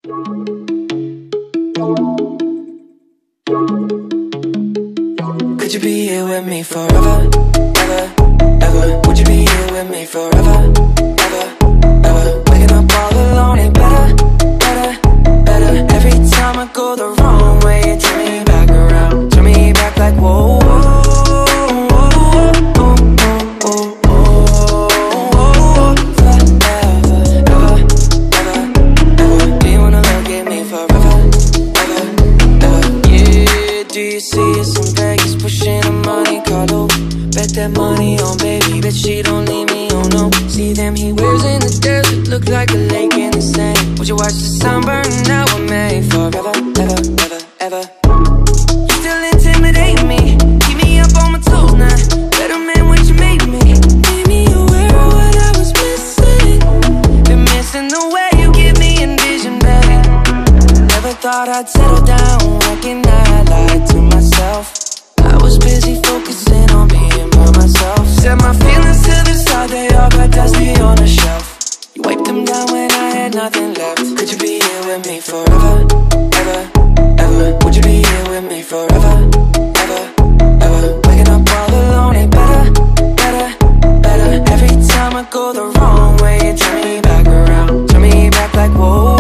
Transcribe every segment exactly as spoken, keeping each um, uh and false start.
Could you be here with me forever, ever, ever? Would you be here with me forever, ever, ever? Waking up all alone ain't better, better, better. Every time I go the wrong way, you turn me back around, turn me back like whoa, whoa, whoa, whoa, whoa, whoa, whoa. Forever, ever, ever, ever. Do you wanna look at me forever, ever, ever? Yeah, do you see us in Vegas pushing a money car low? Bet that money on baby, bet she don't leave me, oh no. See them he wears in the desert, look like a lake in the sand. Would you watch the sun burn out with me forever, ever, ever, ever? You still intimidate me, keep me up on my toes now. Better man what you made me, made me aware of what I was missing. Been missing the way you give me envision, baby. Never thought I'd settle down, working I lied to myself. I was busy focusing on being by myself. Set my feelings to the side, they all got dusty on the shelf. You wiped them down when I had nothing left. Could you be here with me forever, ever, ever? Would you be here with me forever, ever, ever? Waking up all alone ain't better, better, better. Every time I go the wrong way, you turn me back around, turn me back like whoa.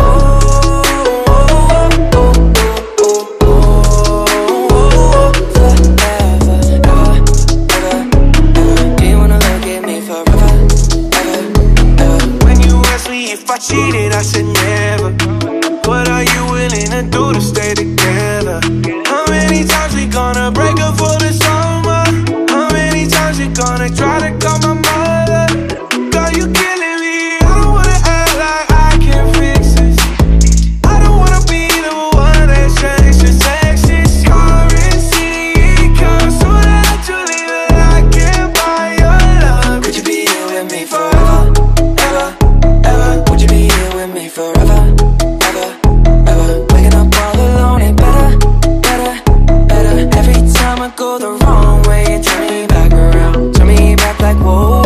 If I cheated, I said never. What are you willing to do to stay together? How many times we gonna break up for the summer? How many times we gonna try to call my mother? Girl, you killing me. I don't wanna act like I can fix this. I don't wanna be the one that shakes your sexist currency. It comes so naturally that I can't buy your love. Could you be here with me forever, ever, ever? Would you be here with me forever, ever, ever? Waking up all alone ain't better, better, better. Every time I go the wrong way, you turn me back around, turn me back like whoa.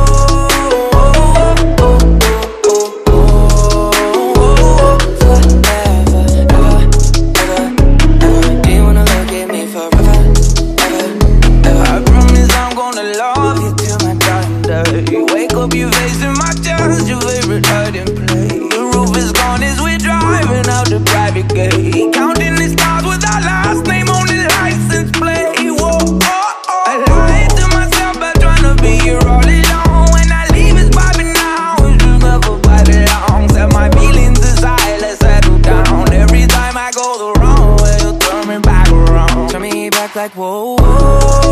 Your face in my chest, your favorite hiding place. The roof is gone as we're driving out the private gate. Counting the stars with our last name on the license plate. Whoa, oh, oh. I lied to myself by trying to be here all alone. When I leave, it's vibing now. It's just never vibing long. Set my feelings aside, let's settle down. Every time I go the wrong way, you turn me back around, Turn me back like whoa, whoa.